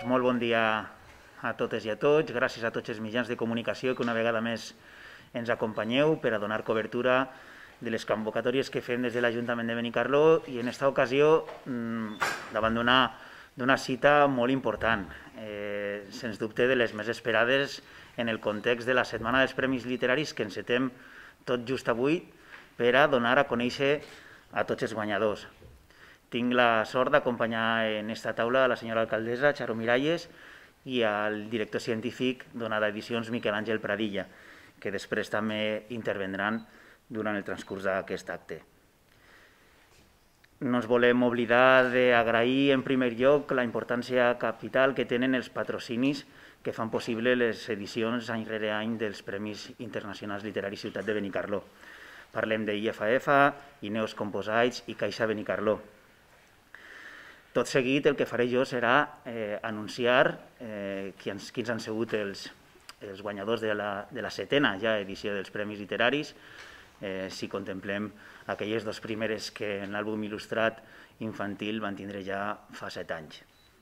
molt bon dia a totes i a tots. Gràcies a tots els mitjans de comunicació que una vegada més ens acompanyeu per a donar cobertura de les convocatòries que fem des de l'Ajuntament de Benicarló i en aquesta ocasió davant d'una cita molt important, sens dubte de les més esperades en el context de la Setmana dels Premis Literaris que encetem tot just avui per a donar a conèixer a tots els guanyadors. Tinc la sort d'acompanyar en aquesta taula a la senyora alcaldessa Charo Miralles i al director científic d'Onada Edicions Miquel Àngel Pradilla, que després també intervendran durant el transcurs d'aquest acte. No ens volem oblidar d'agrair en primer lloc la importància capital que tenen els patrocinis que fan possible les edicions any rere any dels Premis Internacionals Literaris Ciutat de Benicarló. Parlem d'IFF, Ineos Composites i Caixa Benicarló. Tot seguit el que faré jo serà anunciar quins han sigut els guanyadors de la setena ja edició dels Premis Literaris, si contemplem aquelles dues primeres que en l'àlbum il·lustrat infantil van tindre ja fa 7 anys.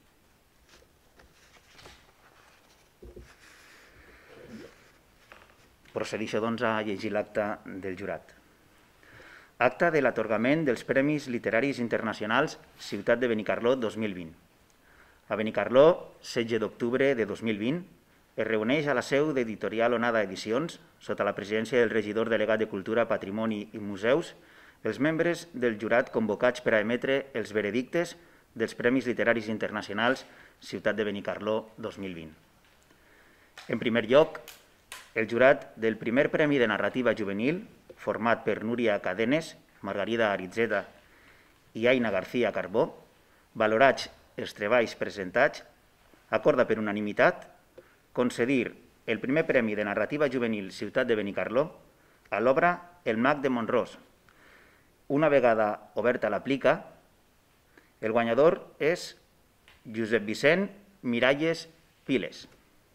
Procedeixo, doncs, a llegir l'acta del jurat. Acta de l'atorgament dels Premis Literaris Internacionals Ciutat de Benicarló 2020. A Benicarló, 16 d'octubre de 2020, es reuneix a la seu d'Editorial Onada Edicions, sota la presidència del regidor delegat de Cultura, Patrimoni i Museus, els membres del jurat convocats per a emetre els veredictes dels Premis Literaris Internacionals Ciutat de Benicarló 2020. En primer lloc, el jurat del primer Premi de Narrativa Juvenil, format per Núria Cadenes, Margarida Aritzeta i Aina García Carbó, valorats els treballs presentats, acorda per unanimitat concedir el primer Premi de Narrativa Juvenil Ciutat de Benicarló a l'obra El mag de Mont-ros. Una vegada oberta la plica, el guanyador és Josep Vicent Miralles Piles.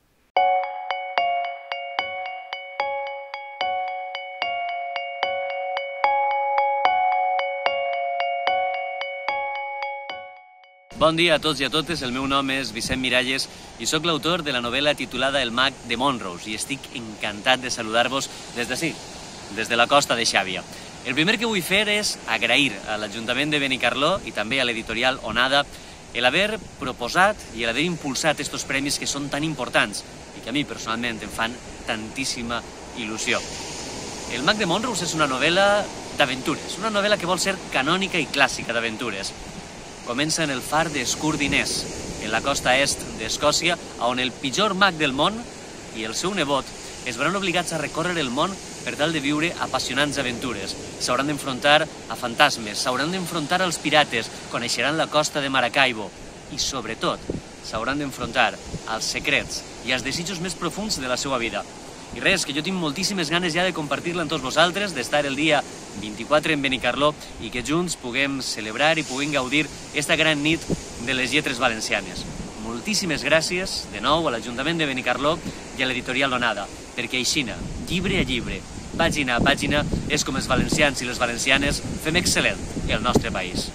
Bon dia a tots i a totes, el meu nom és Vicent Miralles i sóc l'autor de la novel·la titulada El mag de Mont-ros i estic encantat de saludar-vos des d'ací, des de la costa de Xàbia. El primer que vull fer és agrair a l'Ajuntament de Benicarló i també a l'editorial Onada l'haver proposat i l'haver impulsat aquests premis que són tan importants i que a mi personalment em fan tantíssima il·lusió. El mag de Mont-ros és una novel·la d'aventures, una novel·la que vol ser canònica i clàssica d'aventures. Comença en el far d'Escurdinès, en la costa est d'Escòcia, on el pitjor mag del món i el seu nebot es veran obligats a recórrer el món per tal de viure apassionants aventures. S'hauran d'enfrontar a fantasmes, s'hauran d'enfrontar als pirates, coneixeran la costa de Maracaibo i, sobretot, s'hauran d'enfrontar als secrets i als desitjos més profuns de la seva vida. I res, que jo tinc moltíssimes ganes ja de compartir-la amb tots vosaltres, d'estar el dia 24 en Benicarló i que junts puguem celebrar i puguem gaudir esta gran nit de les lletres valencianes. Moltíssimes gràcies, de nou, a l'Ajuntament de Benicarló i a l'editorial Onada, perquè aixina, llibre a llibre, pàgina a pàgina, és com els valencians i les valencianes fem excel·lent el nostre país.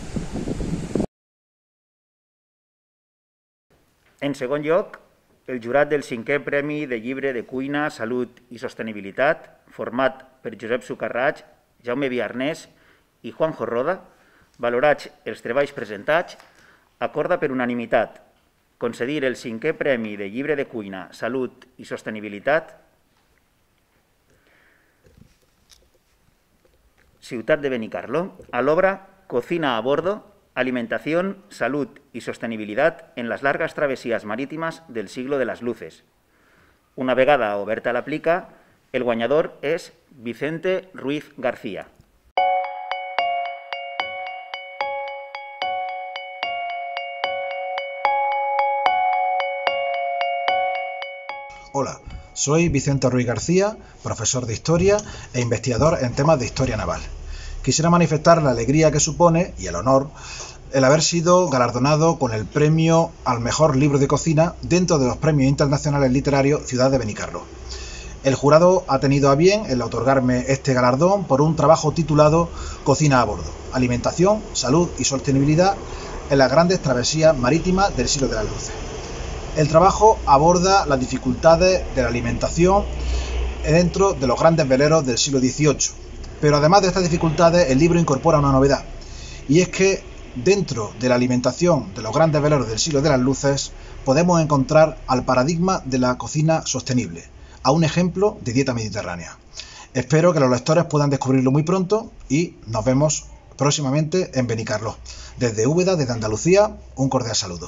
En segon lloc, el jurat del 5è Premi de Llibre de Cuina, Salut i Sostenibilitat, format per Josep Sucarraig, Jaume Viarnés i Juanjo Roda, valorats els treballs presentats, acorda per unanimitat concedir el 5è Premi de Llibre de Cuina, Salut i Sostenibilitat Ciutat de Benicarló a l'obra Cocina a bordo, Alimentación, Salud y Sostenibilidad en las largas travesías marítimas del siglo de las luces. Una vegada oberta la plica, el guanyador és Vicente Ruiz García. Hola, soy Vicente Ruiz García, profesor de Historia e investigador en temas de Historia Naval. Quisiera manifestar la alegría que supone y el honor el haber sido galardonado con el premio al mejor libro de cocina dentro de los Premios Internacionales Literarios Ciudad de Benicarló. El jurado ha tenido a bien el otorgarme este galardón por un trabajo titulado Cocina a bordo, alimentación, salud y sostenibilidad en las grandes travesías marítimas del siglo de las luces. El trabajo aborda las dificultades de la alimentación dentro de los grandes veleros del siglo XVIII. Pero además de estas dificultades, el libro incorpora una novedad, y es que dentro de la alimentación de los grandes veleros del siglo de las luces podemos encontrar al paradigma de la cocina sostenible, a un ejemplo de dieta mediterránea. Espero que los lectores puedan descubrirlo muy pronto y nos vemos próximamente en Benicarló. Desde Úbeda, desde Andalucía, un cordial saludo.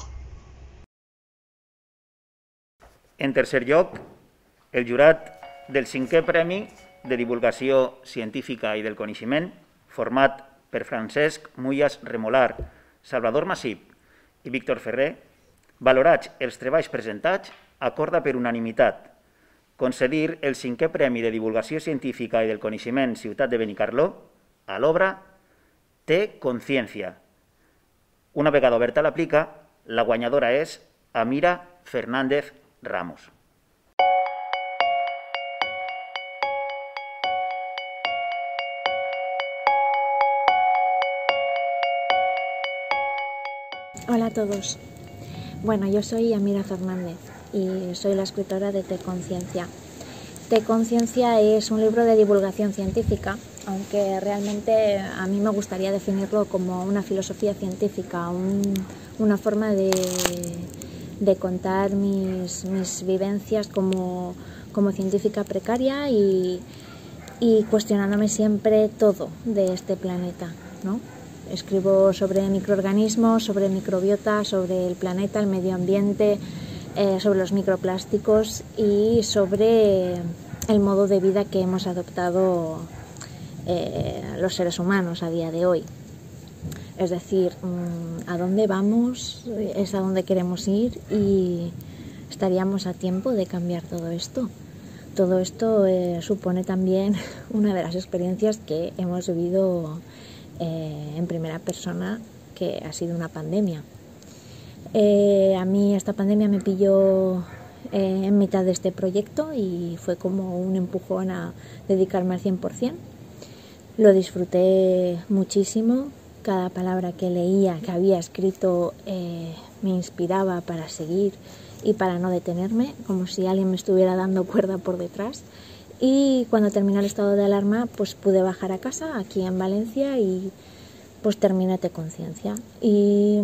En tercer lloc, el jurat del 5è Premi de Divulgació Científica i del Coneixement, format per Francesc Mullas Remolar, Salvador Masip i Víctor Ferrer, valorats els treballs presentats, acorda per unanimitat concedir el 5è Premi de Divulgació Científica i del Coneixement Ciutat de Benicarló a l'obra Té consciència. Una vegada oberta la plica, la guanyadora és Amira Fernández Ramos. Hola a todos. Bueno, yo soy Amira Fernández y soy la escritora de Té Conciencia. Té Conciencia es un libro de divulgación científica, aunque realmente a mí me gustaría definirlo como una filosofía científica, una forma de contar mis vivencias como científica precaria y cuestionándome siempre todo de este planeta, ¿no? Escribo sobre microorganismos, sobre microbiota, sobre el planeta, el medio ambiente, sobre los microplásticos y sobre el modo de vida que hemos adoptado los seres humanos a día de hoy. Es decir, a dónde vamos, es a dónde queremos ir y estaríamos a tiempo de cambiar todo esto. Todo esto supone también una de las experiencias que hemos vivido en primera persona, que ha sido una pandemia. A mí esta pandemia me pilló en mitad de este proyecto y fue como un empujón a dedicarme al 100%. Lo disfruté muchísimo. Cada palabra que leía, que había escrito, me inspiraba para seguir y para no detenerme, como si alguien me estuviera dando cuerda por detrás. Y cuando terminó el estado de alarma, pues pude bajar a casa, aquí en Valencia, y pues terminé Té Conciencia. Y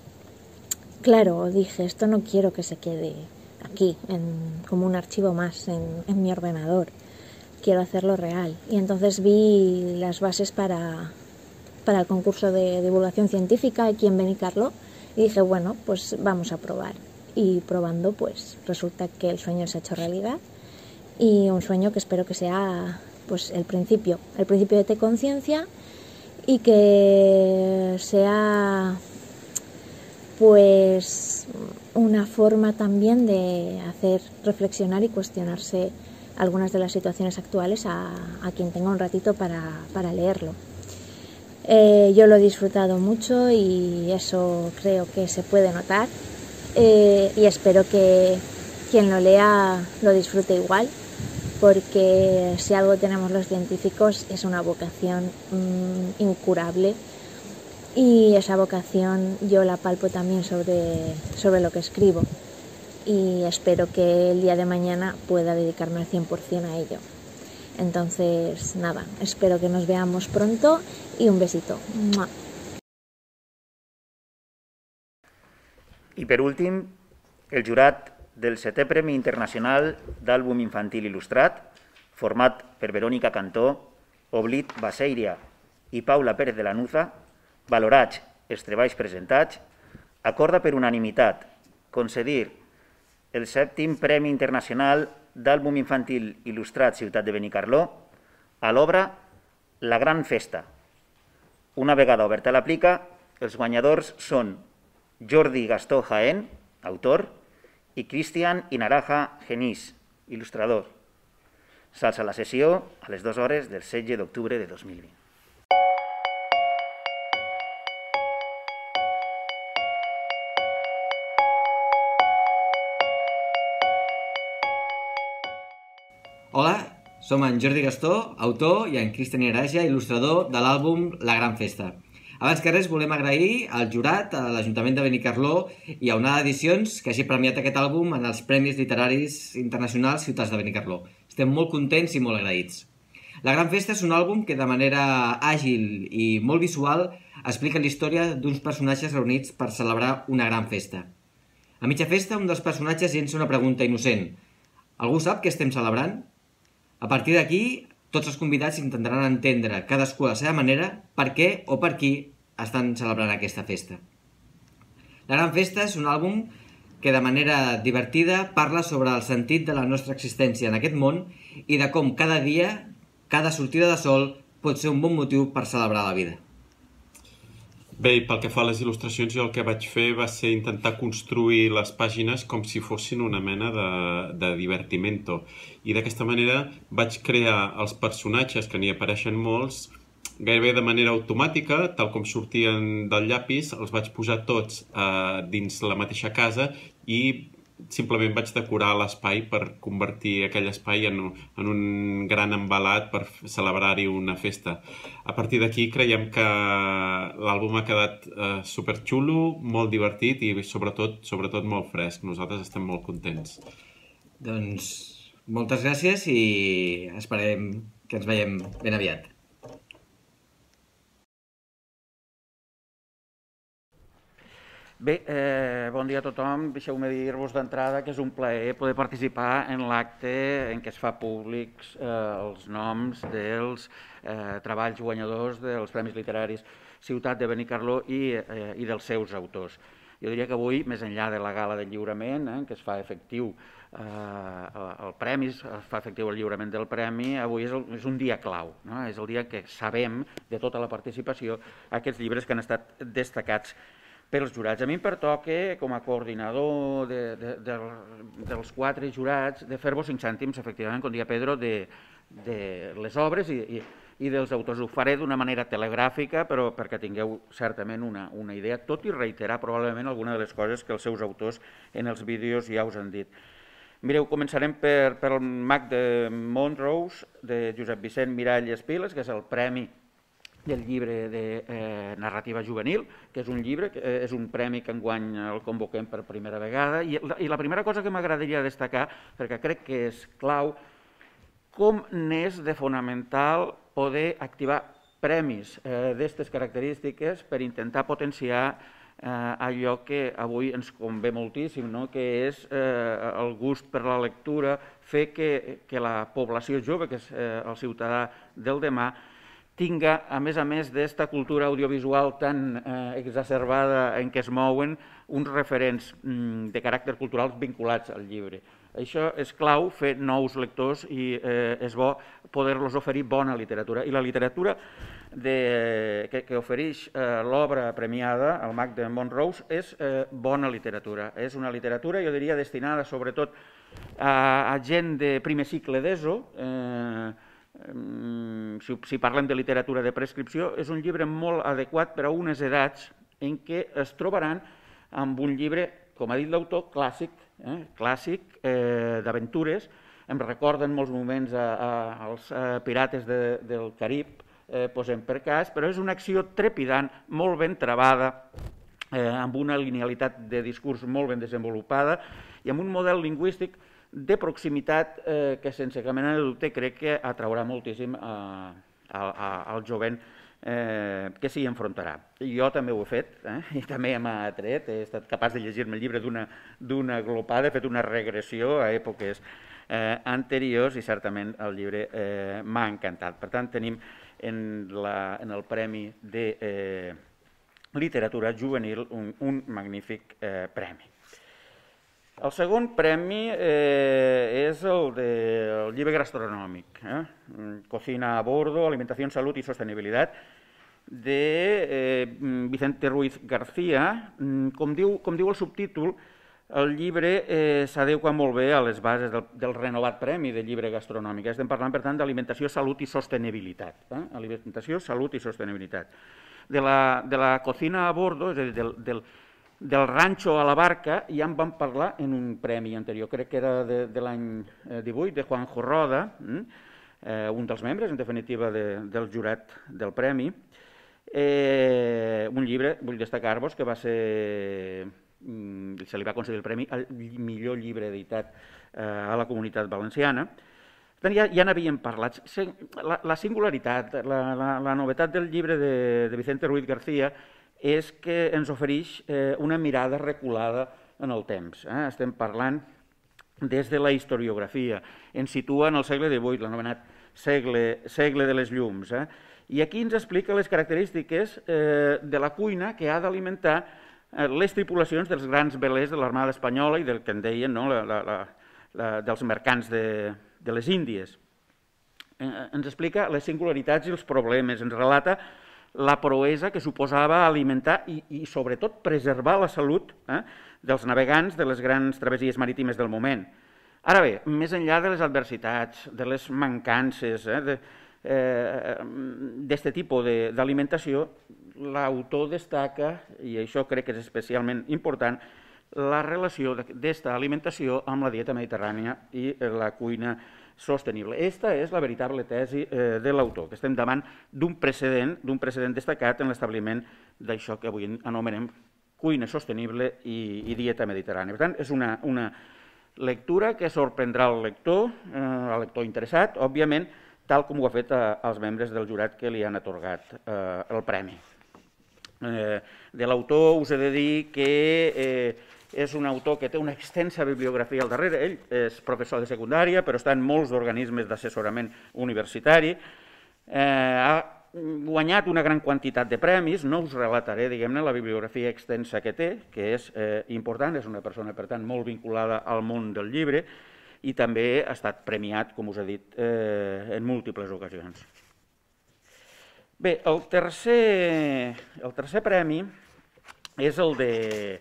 claro, dije, esto no quiero que se quede aquí, como un archivo más en mi ordenador. Quiero hacerlo real. Y entonces vi las bases para el concurso de divulgación científica aquí en Benicarló y dije, bueno, pues vamos a probar. Y probando, pues resulta que el sueño se ha hecho realidad, y un sueño que espero que sea pues el principio de Té Conciencia, y que sea pues una forma también de hacer reflexionar y cuestionarse algunas de las situaciones actuales a quien tenga un ratito para leerlo. Yo lo he disfrutado mucho y eso creo que se puede notar, y espero que quien lo lea lo disfrute igual, porque si algo tenemos los científicos es una vocación incurable, y esa vocación yo la palpo también sobre lo que escribo, y espero que el día de mañana pueda dedicarme al 100% a ello. Entonces, nada, espero que nos veamos pronto y un besito. ¡Mua! I per últim, el jurat del 7è Premi Internacional d'Àlbum Infantil Il·lustrat, format per Verónica Cantó, Oblit Baseiria i Paula Pérez de Lanuza, valorats els treballs presentats, acorda per unanimitat concedir el 7è Premi Internacional d'Àlbum Infantil Il·lustrat Ciutat de Benicarló a l'obra La Gran Festa. Una vegada oberta la plica, els guanyadors són Jordi Gastó Jaén, autor, i Cristian Inaraja Genís, il·lustrador. S'alça la sessió a les 2 hores del 16 d'octubre de 2020. Hola, som en Jordi Gastó, autor, i en Cristian Inaraja, il·lustrador de l'àlbum La Gran Festa. Abans que res, volem agrair al jurat, a l'Ajuntament de Benicarló i a Onada Edicions, que hagi premiat aquest àlbum en els Premis Literaris Internacionals Ciutats de Benicarló. Estem molt contents i molt agraïts. La Gran Festa és un àlbum que de manera àgil i molt visual explica la història d'uns personatges reunits per celebrar una gran festa. A mitja festa, un dels personatges llença una pregunta innocent. Algú sap què estem celebrant? A partir d'aquí, tots els convidats intentaran entendre, cadascú a la seva manera, per què o per qui estan celebrant aquesta festa. La Gran Festa és un àlbum que de manera divertida parla sobre el sentit de la nostra existència en aquest món i de com cada dia, cada sortida de sol, pot ser un bon motiu per celebrar la vida. Bé, i pel que fa a les il·lustracions, jo el que vaig fer va ser intentar construir les pàgines com si fossin una mena de divertimento. I d'aquesta manera vaig crear els personatges, que n'hi apareixen molts, gairebé de manera automàtica, tal com sortien del llapis, els vaig posar tots dins la mateixa casa i simplement vaig decorar l'espai per convertir aquell espai en un gran embalat per celebrar-hi una festa. A partir d'aquí creiem que l'àlbum ha quedat superxulo, molt divertit i sobretot molt fresc. Nosaltres estem molt contents. Doncs moltes gràcies i esperem que ens veiem ben aviat. Bé, bon dia a tothom. Deixeu-me dir-vos d'entrada que és un plaer poder participar en l'acte en què es fa públics els noms dels treballs guanyadors dels Premis Literaris Ciutat de Benicarló i dels seus autors. Jo diria que avui, més enllà de la gala del lliurament, en què es fa efectiu el premi, es fa efectiu el lliurament del premi, avui és un dia clau, no? És el dia que sabem de tota la participació aquests llibres que han estat destacats pels jurats. A mi em pertoca, com a coordinador dels 4 jurats, de fer-vos 5 cèntims, efectivament, com dia Pedro, de les obres i dels autors. Ho faré d'una manera telegràfica, però perquè tingueu certament una idea, tot i reiterar probablement alguna de les coses que els seus autors en els vídeos ja us han dit. Mireu, començarem pel Mag de Montrose, de Josep Vicent Miralles Piles, que és el premi del llibre de narrativa juvenil, que és un llibre, és un premi que enguany el convoquem per primera vegada, i la primera cosa que m'agradaria destacar, perquè crec que és clau, com n'és de fonamental poder activar premis d'aquestes característiques per intentar potenciar allò que avui ens convé moltíssim, que és el gust per la lectura, fer que la població jove, que és el ciutadà del demà, tinga, a més d'esta cultura audiovisual tan exacerbada en què es mouen, uns referents de caràcter cultural vinculats al llibre. Això és clau, fer nous lectors, i és bo poder-los oferir bona literatura. I la literatura que ofereix l'obra premiada, el Mag de Montrose, és bona literatura. És una literatura, jo diria, destinada sobretot a gent de primer cicle d'ESO. Si parlem de literatura de prescripció, és un llibre molt adequat per a unes edats en què es trobaran amb un llibre, com ha dit l'autor, clàssic d'aventures. Em recorden molts moments als Pirates del Carib, posem per cas, però és una acció trepidant, molt ben travada, amb una linealitat de discurs molt ben desenvolupada i amb un model lingüístic de proximitat que sense cap mena de dubte crec que atraurà moltíssim al jovent que s'hi enfrontarà. Jo també ho he fet i també m'ha atret, he estat capaç de llegir-me el llibre d'una glopada, he fet una regressió a èpoques anteriors i certament el llibre m'ha encantat. Per tant, tenim en el Premi de Literatura Juvenil un magnífic premi. El segon premi és el del llibre gastronòmic, Cocina a bordo, alimentació, salut i sostenibilitat, de Vicente Ruiz García. Com diu el subtítol, el llibre s'adequa molt bé a les bases del renovat premi de llibre gastronòmic. Estem parlant, per tant, d'alimentació, salut i sostenibilitat. Alimentació, salut i sostenibilitat. De la cocina a bordo, és a dir, del ranxo a la barca, ja en vam parlar en un premi anterior, crec que era de l'any 18, de Juanjo Roda, un dels membres, en definitiva, del jurat del premi, Un llibre, vull destacar-vos, que va ser, se li va concedir el premi al millor llibre editat a la Comunitat Valenciana. Ja n'havíem parlat. La singularitat, la novetat del llibre de Vicente Ruiz García és que ens ofereix una mirada reculada en el temps. Estem parlant des de la historiografia. Ens situa en el segle XVIII, l'anomenat segle de les llums. I aquí ens explica les característiques de la cuina que ha d'alimentar les tripulacions dels grans velers de l'Armada Espanyola i del que en deien dels mercants de les Índies. Ens explica les singularitats i els problemes, ens relata la proesa que suposava alimentar i sobretot preservar la salut dels navegants de les grans travessies marítimes del moment. Ara bé, més enllà de les adversitats, de les mancances d'aquest tipus d'alimentació, l'autor destaca, i això crec que és especialment important, la relació d'aquesta alimentació amb la dieta mediterrània i la cuina sostenible. Aquesta és la veritable tesi de l'autor, que estem davant d'un precedent destacat en l'establiment d'això que avui anomenem cuina sostenible i dieta mediterrània. Per tant, és una lectura que sorprendrà el lector interessat, òbviament, tal com ho ha fet als membres del jurat que li han atorgat el premi. De l'autor us he de dir que és un autor que té una extensa bibliografia al darrere. Ell és professor de secundària, però està en molts organismes d'assessorament universitari. Ha guanyat una gran quantitat de premis. No us relataré, diguem-ne, la bibliografia extensa que té, que és important. És una persona, per tant, molt vinculada al món del llibre i també ha estat premiat, com us he dit, en múltiples ocasions. Bé, el tercer premi és el de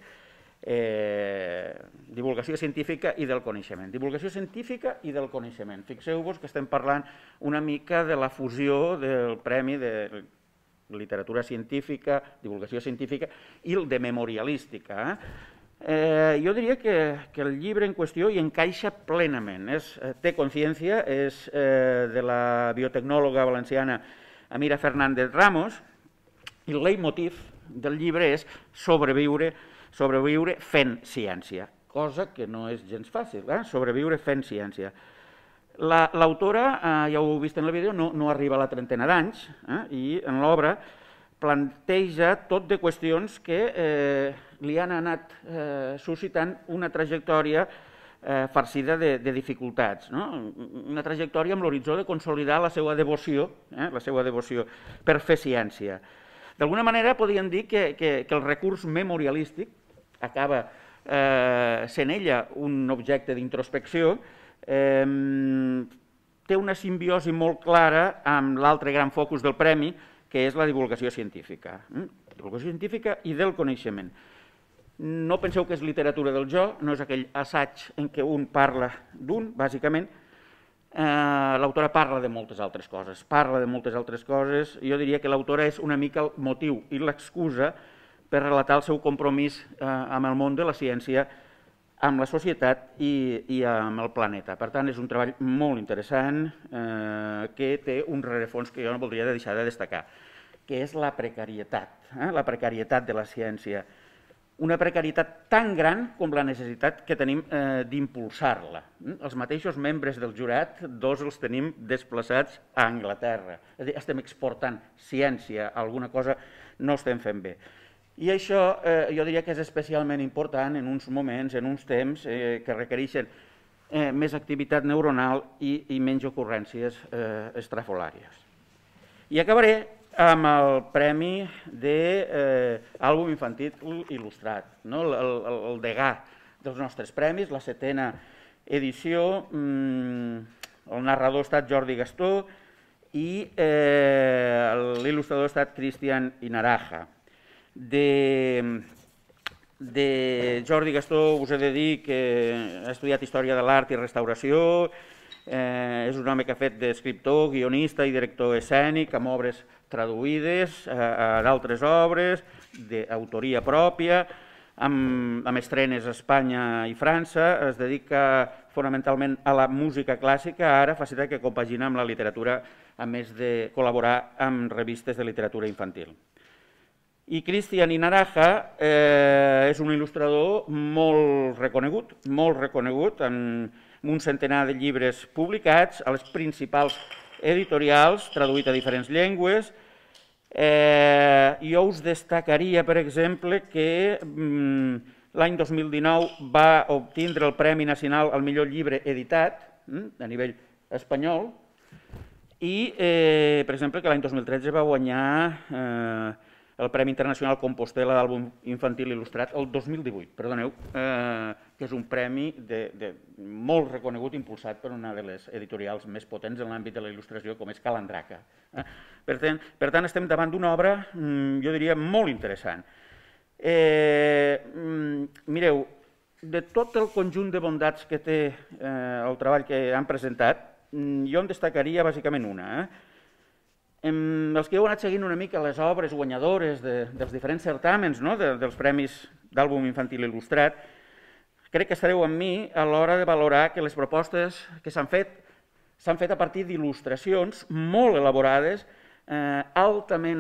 divulgació científica i del coneixement. Divulgació científica i del coneixement. Fixeu-vos que estem parlant una mica de la fusió del premi de literatura científica, divulgació científica i el de memorialística. Jo diria que el llibre en qüestió hi encaixa plenament. Té consciència, és de la biotecnòloga valenciana Amira Fernández Ramos, i el leitmotiv del llibre és sobreviure fent ciència, cosa que no és gens fàcil, sobreviure fent ciència. L'autora, ja ho heu vist en el vídeo, no arriba a la trentena d'anys i en l'obra planteja tot de qüestions que li han anat suscitant una trajectòria farcida de dificultats, una trajectòria amb l'horitzó de consolidar la seva devoció per fer ciència. D'alguna manera podríem dir que el recurs memorialístic acaba sent ella un objecte d'introspecció, té una simbiosi molt clara amb l'altre gran focus del premi, que és la divulgació científica. Divulgació científica i del coneixement. No penseu que és literatura del jo, no és aquell assaig en què un parla d'un, bàsicament. L'autora parla de moltes altres coses. Jo diria que l'autora és una mica el motiu i l'excusa per relatar el seu compromís amb el món de la ciència, amb la societat i amb el planeta. Per tant, és un treball molt interessant que té un rerefons que jo no voldria deixar de destacar, que és la precarietat de la ciència. Una precarietat tan gran com la necessitat que tenim d'impulsar-la. Els mateixos membres del jurat, dos els tenim desplaçats a Anglaterra. És a dir, estem exportant ciència, alguna cosa no estem fent bé. I això jo diria que és especialment important en uns moments, en uns temps que requereixen més activitat neuronal i menys ocurrències estrafolàries. I acabaré amb el premi d'àlbum infantil il·lustrat, el degà dels nostres premis, la 7a edició. El narrador ha estat Jordi Gastó i l'il·lustrador ha estat Cristian Inaraja. De Jordi Gastó us he de dir que ha estudiat Història de l'Art i Restauració, és un home que ha fet d'escriptor, guionista i director escènic, amb obres traduïdes a d'altres obres, d'autoria pròpia, amb estrenes a Espanya i França. Es dedica fonamentalment a la música clàssica, ara facilitat que compagina amb la literatura, a més de col·laborar amb revistes de literatura infantil. I Cristian Inaraja és un il·lustrador molt reconegut, amb un centenar de llibres publicats a les principals editorials, traduït a diferents llengües. Jo us destacaria, per exemple, que l'any 2019 va obtindre el Premi Nacional al millor llibre editat a nivell espanyol i, per exemple, que l'any 2013 va guanyar el Premi Internacional Compostela d'Àlbum Infantil Il·lustrat el 2018, perdoneu, que és un premi molt reconegut, impulsat per una de les editorials més potents en l'àmbit de la il·lustració, com és Calandraca. Per tant, estem davant d'una obra, jo diria, molt interessant. Mireu, de tot el conjunt de bondats que té el treball que han presentat, jo en destacaria bàsicament una. Els que heu anat seguint una mica les obres guanyadores dels diferents certàmens, dels Premis d'Àlbum Infantil Il·lustrat, crec que estareu amb mi a l'hora de valorar que les propostes que s'han fet a partir d'il·lustracions molt elaborades, altament,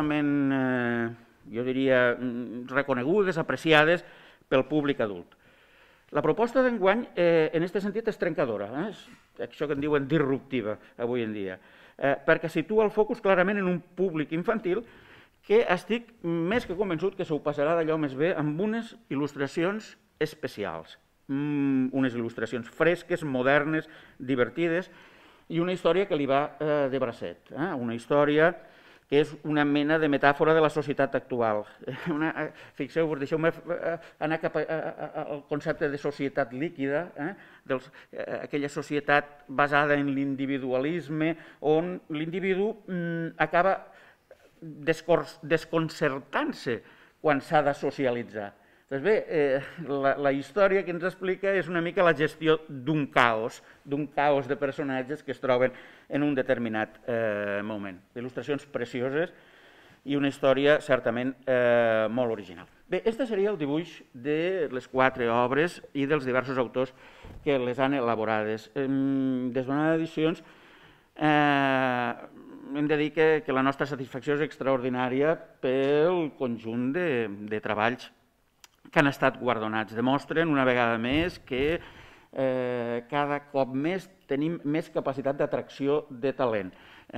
jo diria, reconegudes, apreciades pel públic adult. La proposta d'enguany, en aquest sentit, és trencadora, això que en diuen disruptiva avui en dia, perquè situa el focus clarament en un públic infantil que estic més que convençut que s'ho passarà d'allò més bé amb unes il·lustracions especials, unes il·lustracions fresques, modernes, divertides, i una història que li va de bracet, una història que és una mena de metàfora de la societat actual. Fixeu-vos, deixeu-me anar cap al concepte de societat líquida, aquella societat basada en l'individualisme, on l'individu acaba desconcertant-se quan s'ha de socialitzar. Doncs bé, la història que ens explica és una mica la gestió d'un caos de personatges que es troben en un determinat moment. Il·lustracions precioses i una història certament molt original. Bé, aquest seria el dibuix de les 4 obres i dels diversos autors que les han elaborades. Des d'una edicions hem de dir que la nostra satisfacció és extraordinària pel conjunt de treballs que han estat guardonats. Demostren una vegada més que cada cop més tenim més capacitat d'atracció de talent.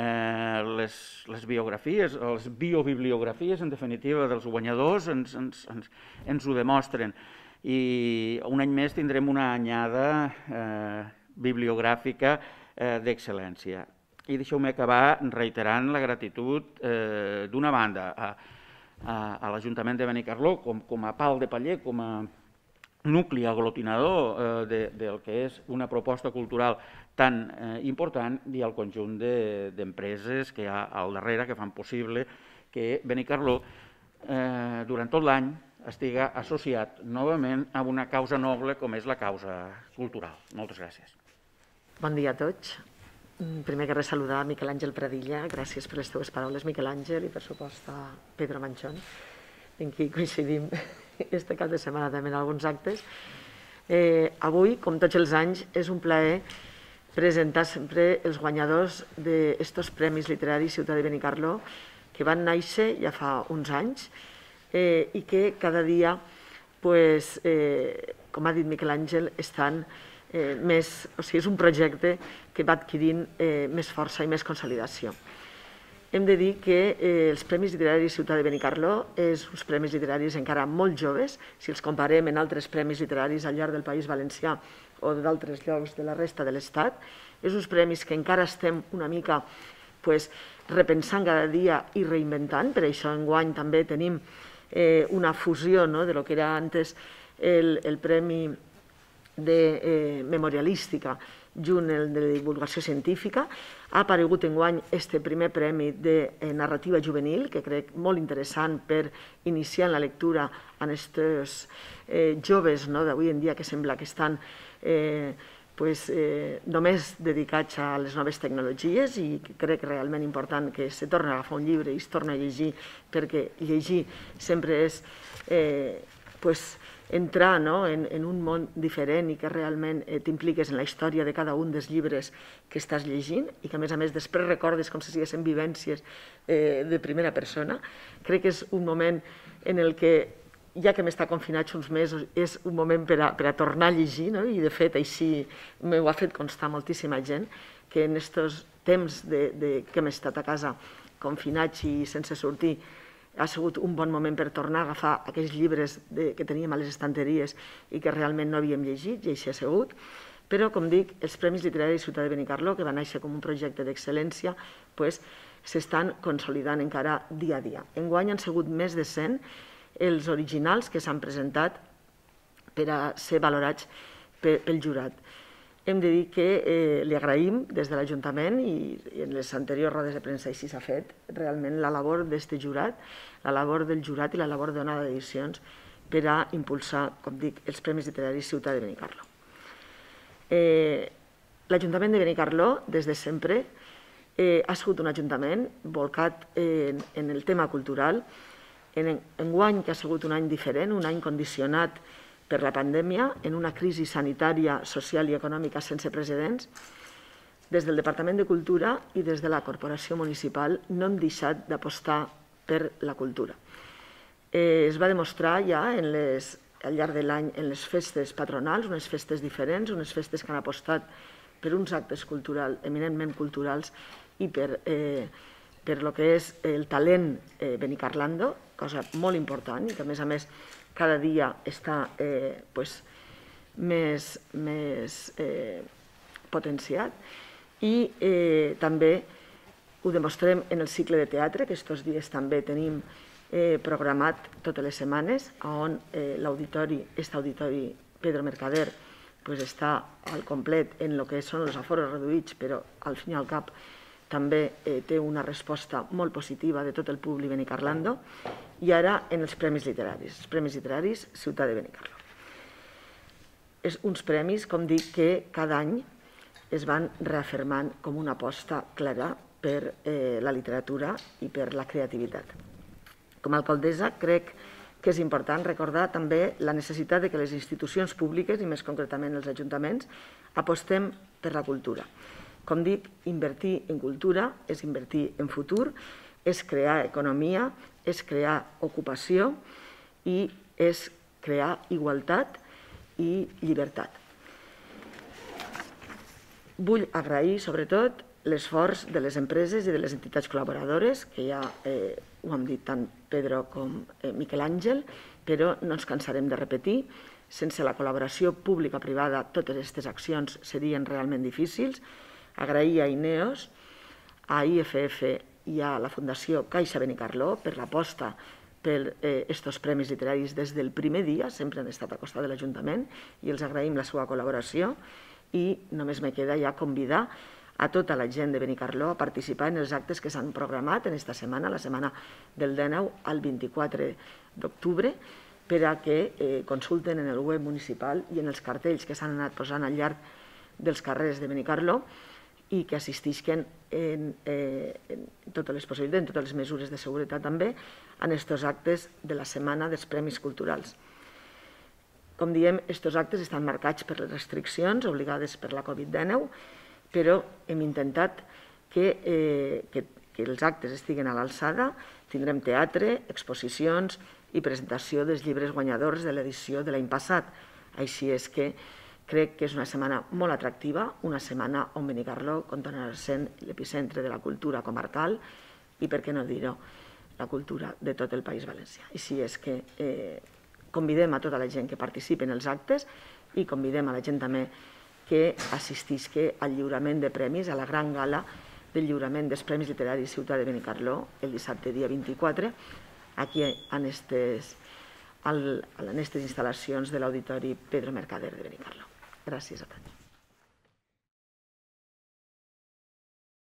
Les biografies, les biobibliografies, en definitiva, dels guanyadors ens ho demostren. I un any més tindrem una anyada bibliogràfica d'excel·lència. I deixeu-me acabar reiterant la gratitud d'una banda a l'Ajuntament de Benicarló com a pal de paller, com a nucli aglutinador del que és una proposta cultural tan important, i al conjunt d'empreses que hi ha al darrere que fan possible que Benicarló durant tot l'any estiga associat novament a una causa noble com és la causa cultural. Moltes gràcies. Bon dia a tots. Primer que res, saludar Miquel Àngel Pradilla. Gràcies per les teves paraules, Miquel Àngel, i per supost a Pedro Manchón, en qui coincidim este cap de setmana també en alguns actes. Avui, com tots els anys, és un plaer presentar sempre els guanyadors d'estos Premis Literaris Ciutat de Benicarló, que van néixer ja fa uns anys i que cada dia, com ha dit Miquel Àngel, estan més... O sigui, és un projecte que va adquirint més força i més consolidació. Hem de dir que els Premis Literaris Ciutat de Benicarló és uns premis literaris encara molt joves, si els comparem amb altres premis literaris al llarg del País Valencià o d'altres llocs de la resta de l'Estat. És uns premis que encara estem una mica repensant cada dia i reinventant, per això enguany també tenim una fusió de lo que era antes el Premi de Memorialística junt el de divulgació científica. Ha aparegut enguany este primer premi de narrativa juvenil, que crec molt interessant per iniciar la lectura en aquests joves d'avui en dia que sembla que estan només dedicats a les noves tecnologies, i crec realment important que se torni a agafar un llibre i es torni a llegir, perquè llegir sempre és entrar en un món diferent i que realment t'impliques en la història de cada un dels llibres que estàs llegint i que a més després recordes com si siguessin vivències de primera persona. Crec que és un moment en el que, ja que hem estat confinats uns mesos, és un moment per a tornar a llegir, i de fet així m'ho ha fet constar moltíssima gent, que en aquests temps que hem estat a casa confinats i sense sortir ha sigut un bon moment per tornar a agafar aquells llibres que teníem a les estanteries i que realment no havíem llegit, i així ha sigut. Però, com dic, els Premis Literaris Ciutat de Benicarló, que va néixer com un projecte d'excel·lència, s'estan consolidant encara dia a dia. Enguany han sigut més de 100 els originals que s'han presentat per a ser valorats pel jurat. Hem de dir que li agraïm des de l'Ajuntament, i en les anteriors rodes de premsa així s'ha fet, realment la labor d'aquest jurat, la labor del jurat i la labor d'Onada d'Edicions per a impulsar, com dic, els Premis Literaris Ciutat de Benicarló. L'Ajuntament de Benicarló, des de sempre, ha sigut un ajuntament volcat en el tema cultural. Enguany, que ha sigut un any diferent, un any condicionat per la pandèmia, en una crisi sanitària, social i econòmica sense precedents, des del Departament de Cultura i des de la Corporació Municipal no hem deixat d'apostar per la cultura. Es va demostrar ja al llarg de l'any en les festes patronals, unes festes diferents, unes festes que han apostat per uns actes culturals, eminentment culturals, i per el que és el talent benicarlando, cosa molt important i que, a més, cada dia està més potenciat. I també ho demostrem en el cicle de teatre, que aquests dies també tenim programat totes les setmanes, on aquest auditori Pedro Mercader està al complet en el que són els aforos reduïts, però al fin i al cap també té una resposta molt positiva de tot el públic benicarlando. I ara en els Premis Literaris, els Premis Literaris Ciutat de Benicarló. És uns premis, com dic, que cada any es van reafirmant com una aposta clara per la literatura i per la creativitat. Com a alcaldessa crec que és important recordar també la necessitat que les institucions públiques, i més concretament els ajuntaments, apostem per la cultura. Com dic, invertir en cultura és invertir en futur, és crear economia, és crear ocupació i és crear igualtat i llibertat. Vull agrair, sobretot, l'esforç de les empreses i de les entitats col·laboradores, que ja ho han dit tant Pedro com Miquel Àngel, però no ens cansarem de repetir. Sense la col·laboració pública-privada, totes aquestes accions serien realment difícils. Agrair a INEOS, a IFF i a la Fundació Caixa Benicarló per l'aposta per aquests premis literaris des del primer dia, sempre han estat a costat de l'Ajuntament, i els agraïm la seva col·laboració. I només me queda ja convidar a tota la gent de Benicarló a participar en els actes que s'han programat en aquesta setmana, la setmana del 19 al 24 d'octubre, per a que consulten en el web municipal i en els cartells que s'han anat posant al llarg dels carrers de Benicarló i que assistisquen en totes les possibilitats, en totes les mesures de seguretat també, en aquests actes de la Setmana dels Premis Culturals. Com diem, aquests actes estan marcats per les restriccions obligades per la Covid-19, però hem intentat que els actes estiguen a l'alçada. Tindrem teatre, exposicions i presentació dels llibres guanyadors de l'edició de l'any passat. Així és que crec que és una setmana molt atractiva, una setmana on Benicarló continuarà sent l'epicentre de la cultura comarcal i, per què no dir-ho, la cultura de tot el País Valencià. Així és que convidem a tota la gent que participi en els actes i convidem a la gent també que assistisca al lliurament de premis, a la gran gala del lliurament dels Premis Literaris Ciutat de Benicarló el dissabte dia 24, aquí en aquestes instal·lacions de l'Auditori Pedro Mercader de Benicarló. Gràcies a tots.